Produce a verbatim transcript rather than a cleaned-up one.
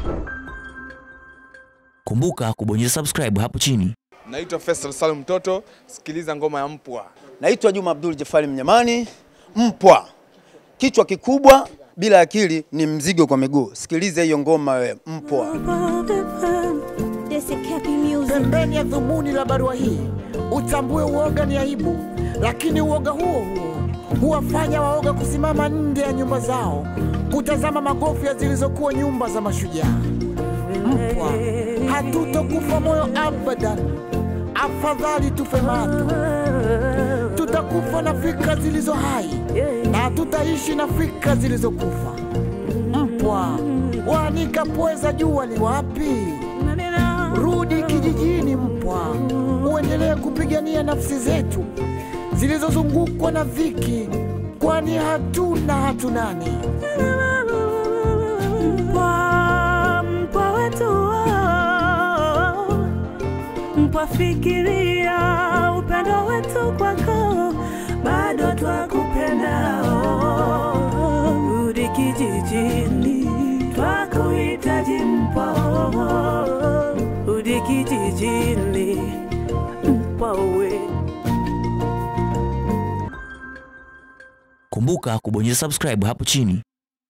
Kumbuka kubonyeza subscribe hapo chini. Naitwa Feisal Toto, sikiliza ngoma ya Mpwa. Naitwa Abdul Mnyamani, Mpwa. Kichwa kikubwa bila akili ni mzigo kwa miguu. Sikiliza hiyo ngoma wewe, Mpwa. Pembeni ya dhumuni la barua hii, utambue uoga ni aibu, lakini uoga huo huo huwafanya waoga kusimama nje ya nyumba zao, kutazama magofya zilizokuwa nyumba za mashujaa. Mpwa, hatutokufa moyo abadan, afadhali tufe mato. Tutakufa na fikra zilizo hai, na tutaishi na fikra zilizokufa. Mpwa, waanika pweza jua ni wapi? Rudi kijijini Mpwa, uendelee kupigania nafsi zetu zilizozungukwa na dhiki, kwani hatuna hatunani. Mpwa, Mpwa wetu, Mpwa fikiria upendo wetu kwako, bado twakupenda. Rudi kijijini, twakuhitaji Mpwa. Rudi kijijini, Mpwa we. Kumbuka kubonyeza subscribe hapo chini.